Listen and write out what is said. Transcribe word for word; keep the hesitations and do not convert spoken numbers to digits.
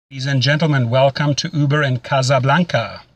Ladies and gentlemen, welcome to Uber in Casablanca.